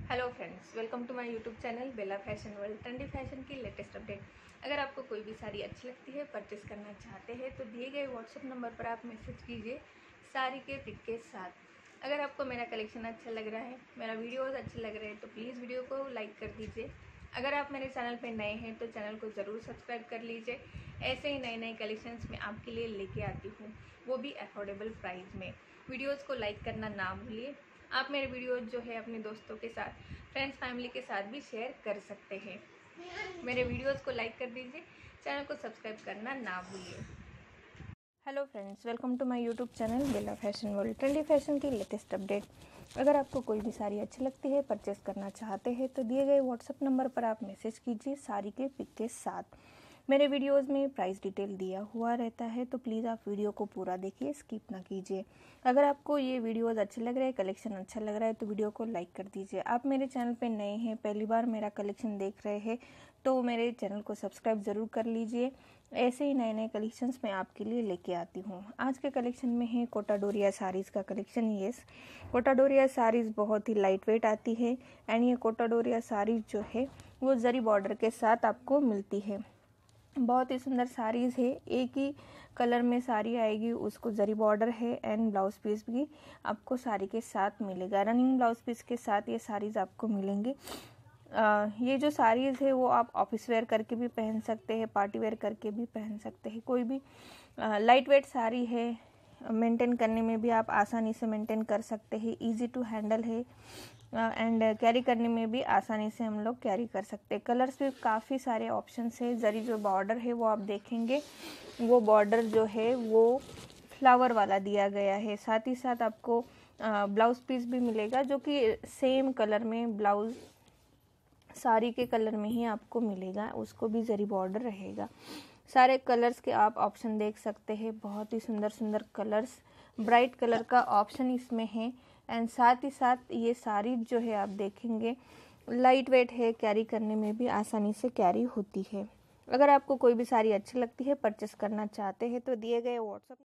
Hello friends, welcome to my YouTube channel Bela fashion world. Trendy fashion की latest update. अगर आपको कोई भी साड़ी अच्छी लगती है, परचेस करना चाहते हैं तो दिए गए व्हाट्सएप नंबर पर आप मैसेज कीजिए साड़ी के पिक के साथ। अगर आपको मेरा कलेक्शन अच्छा लग रहा है, मेरा वीडियोस अच्छे लग रहे हैं तो प्लीज़ वीडियो को लाइक कर दीजिए। अगर आप मेरे चैनल पर नए हैं तो चैनल को ज़रूर सब्सक्राइब कर लीजिए। ऐसे ही नए नए कलेक्शंस मैं आपके लिए लेके आती हूँ, वो भी अफोर्डेबल प्राइस में। वीडियोज़ को लाइक करना ना भूलिए। आप मेरे वीडियोस जो है अपने दोस्तों के साथ, फ्रेंड्स, फैमिली के साथ भी शेयर कर सकते हैं। मेरे वीडियोस को लाइक कर दीजिए, चैनल को सब्सक्राइब करना ना भूलिए। Hello friends, welcome to my YouTube channel Bela fashion world. Trendy fashion की लेटेस्ट अपडेट। अगर आपको कोई भी साड़ी अच्छी लगती है, परचेस करना चाहते हैं तो दिए गए व्हाट्सएप नंबर पर आप मैसेज कीजिए साड़ी के पिक के साथ। मेरे वीडियोस में प्राइस डिटेल दिया हुआ रहता है तो प्लीज़ आप वीडियो को पूरा देखिए, स्किप ना कीजिए। अगर आपको ये वीडियोस अच्छे लग रहे हैं, कलेक्शन अच्छा लग रहा है तो वीडियो को लाइक कर दीजिए। आप मेरे चैनल पे नए हैं, पहली बार मेरा कलेक्शन देख रहे हैं तो मेरे चैनल को सब्सक्राइब ज़रूर कर लीजिए। ऐसे ही नए नए कलेक्शंस मैं आपके लिए लेके आती हूँ। आज के कलेक्शन में है कोटा डोरिया साड़ीज़ का कलेक्शन। येस, कोटा डोरिया साड़ीज़ बहुत ही लाइट वेट आती है एंड ये कोटा डोरिया साड़ीज़ जो है वो जरी बॉर्डर के साथ आपको मिलती है। बहुत ही सुंदर साड़ीज़ है। एक ही कलर में साड़ी आएगी, उसको जरी बॉर्डर है एंड ब्लाउज पीस भी आपको साड़ी के साथ मिलेगा। रनिंग ब्लाउज पीस के साथ ये साड़ीज़ आपको मिलेंगी। ये जो साड़ीज़ है वो आप ऑफिस वेयर करके भी पहन सकते हैं, पार्टी वेयर करके भी पहन सकते हैं। कोई भी लाइट वेट साड़ी है, मेंटेन करने में भी आप आसानी से मेंटेन कर सकते हैं। इजी टू हैंडल है एंड कैरी करने में भी आसानी से हम लोग कैरी कर सकते हैं। कलर्स भी काफ़ी सारे ऑप्शंस है। जरी जो बॉर्डर है वो आप देखेंगे, वो बॉर्डर जो है वो फ्लावर वाला दिया गया है। साथ ही साथ आपको ब्लाउज पीस भी मिलेगा जो कि सेम कलर में, ब्लाउज साड़ी के कलर में ही आपको मिलेगा, उसको भी जरी बॉर्डर रहेगा। सारे कलर्स के आप ऑप्शन देख सकते हैं। बहुत ही सुंदर सुंदर कलर्स, ब्राइट कलर का ऑप्शन इसमें है एंड साथ ही साथ ये साड़ी जो है आप देखेंगे लाइट वेट है, कैरी करने में भी आसानी से कैरी होती है। अगर आपको कोई भी साड़ी अच्छी लगती है, परचेस करना चाहते हैं तो दिए गए व्हाट्सएप